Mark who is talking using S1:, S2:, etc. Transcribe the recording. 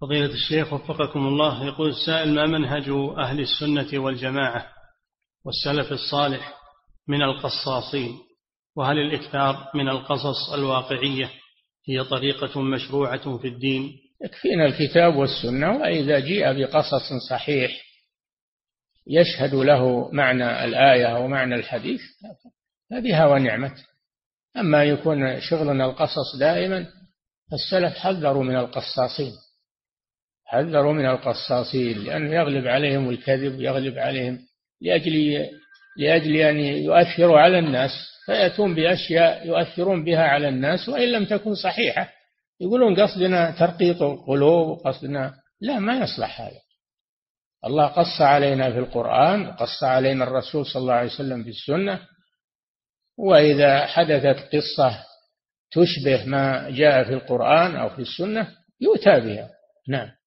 S1: فضيلة الشيخ وفقكم الله، يقول السائل: ما منهج أهل السنة والجماعة والسلف الصالح من القصاصين؟ وهل الإكثار من القصص الواقعية هي طريقة مشروعة في الدين؟
S2: يكفينا الكتاب والسنة، وإذا جيء بقصص صحيح يشهد له معنى الآية ومعنى الحديث فبها ونعمت. أما يكون شغلنا القصص دائما، السلف حذروا من القصاصين، حذروا من القصاصين، لأنه يغلب عليهم الكذب، يغلب عليهم لأجل أن يؤثروا على الناس، فيأتون بأشياء يؤثرون بها على الناس وإن لم تكن صحيحة، يقولون قصدنا ترقيق القلوب، قصدنا لا، ما يصلح هذا. الله قص علينا في القرآن، قص علينا الرسول صلى الله عليه وسلم في السنة، وإذا حدثت قصة تشبه ما جاء في القرآن أو في السنة يؤتى بها. نعم.